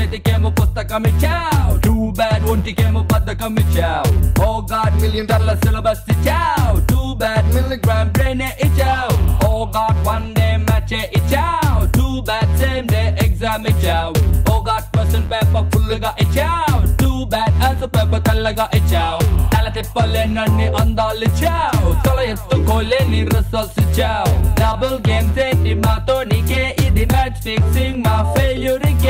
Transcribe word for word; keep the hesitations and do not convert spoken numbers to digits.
చేతికేమో పుస్తకం ఇచ్చావు. Too bad ఒంటికేమో బద్దకం ఇచ్చావు. Oh god million dollar syllabus ఇచ్చావు. టూ బ్యాడ్ మిలిగ్రామ్ బ్రెయిన్ ఇచ్చావు. Oh god one day match ఇచ్చావు. Too bad same day exam ఇచ్చావు. Oh god question paper full గా ఇచ్చావు. టూ బ్యాడ్ ఆన్సర్ పేపర్ తెల్లగా ఇచ్చావు. తల తిప్పలేనన్ని అందాలు ఇచ్చావు. తల ఎత్తుకోలేని రిజల్ట్స్ ఇచ్చావు. డబుల్ గేమ్స్ ఏంటి మాతో నీకే ఇది మ్యాచ్ ఫిక్సింగ్ మా ఫెయిల్యూర్